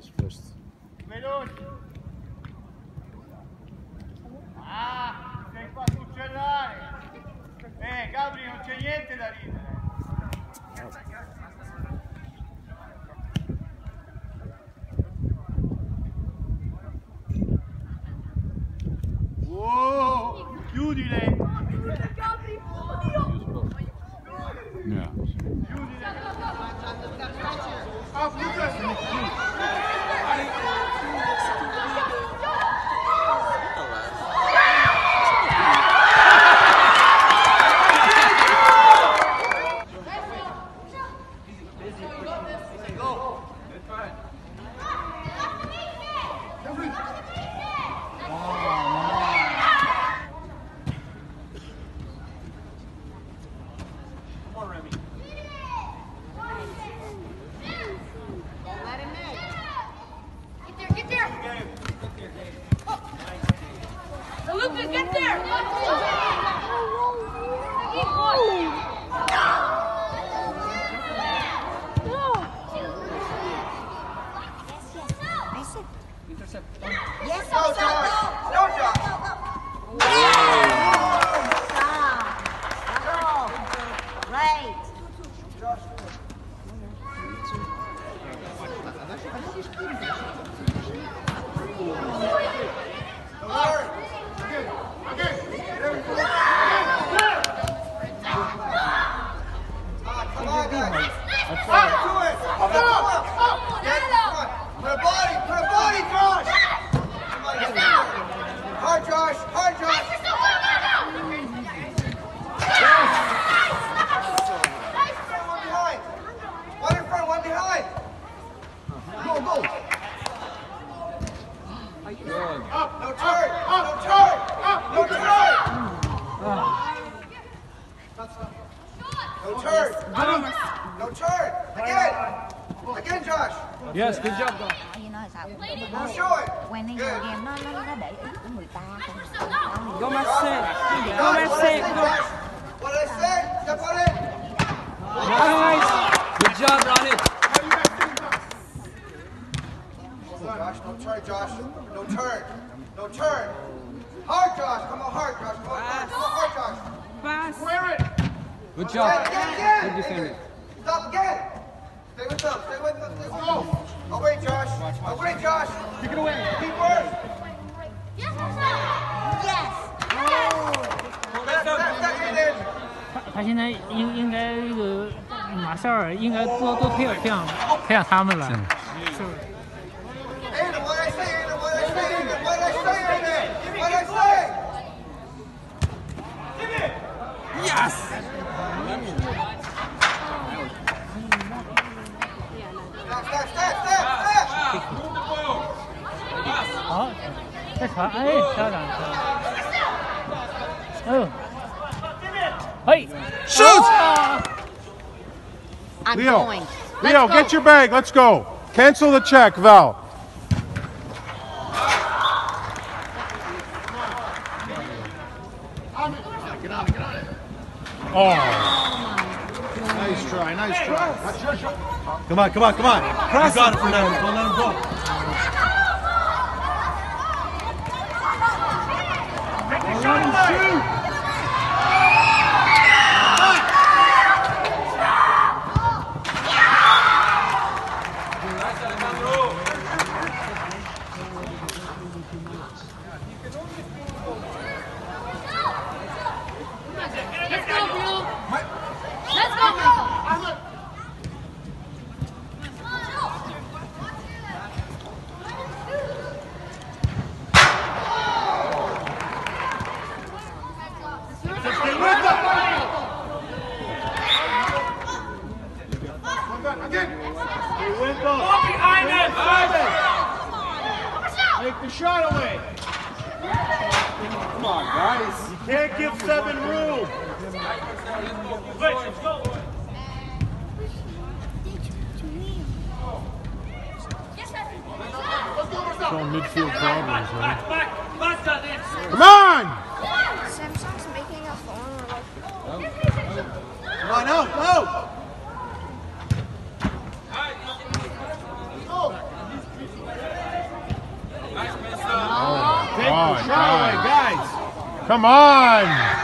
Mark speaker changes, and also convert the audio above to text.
Speaker 1: his first.
Speaker 2: Ah, sei qua sul cellulare. Gabri, non c'è niente da ridere. Wow, chiudile.
Speaker 3: Gabri,
Speaker 1: Yeah.
Speaker 4: Yes, good job.
Speaker 5: Nó quen đi nhiều game nó để ý của người ta không.
Speaker 4: Go Marsel. Go Marsel.
Speaker 2: What did I say? Step on it.
Speaker 4: Nice. Good job, Ronnie.
Speaker 2: Josh, no turn, Josh. No turn. No turn. Hard, Josh. Come on, hard, Josh. Come on, hard, Josh.
Speaker 4: Pass.
Speaker 2: Square it.
Speaker 4: Good job.
Speaker 2: Again.
Speaker 4: Good defending.
Speaker 2: Stop again. Stay with them. Stay with them. Let's go. Away, Josh. Away, Josh.
Speaker 4: Kick it away.
Speaker 2: Keep work.
Speaker 3: Yes.
Speaker 6: 他现在应该这个马塞尔应该多培养他们了，是不是？
Speaker 2: What I say, what I say, what I say, what I say.
Speaker 4: Yes.
Speaker 2: Step.
Speaker 6: 好，再传，哎，漂亮，哦，嘿
Speaker 1: Shoot!
Speaker 5: I'm
Speaker 1: Leo,
Speaker 5: going.
Speaker 1: Leo, get your bag. Let's go. Cancel the check, Val. Oh. Nice try, nice try. Come on.
Speaker 4: Cross.
Speaker 1: You got it, Fernando. Don't let him go. Shoot! Take the shot away. Come on, guys. You can't give 7 room. Let's go. It's all midfield problems, man. Come on!
Speaker 3: Samsung's making a phone.
Speaker 2: Come on, out,
Speaker 1: Charlie, guys. Come on.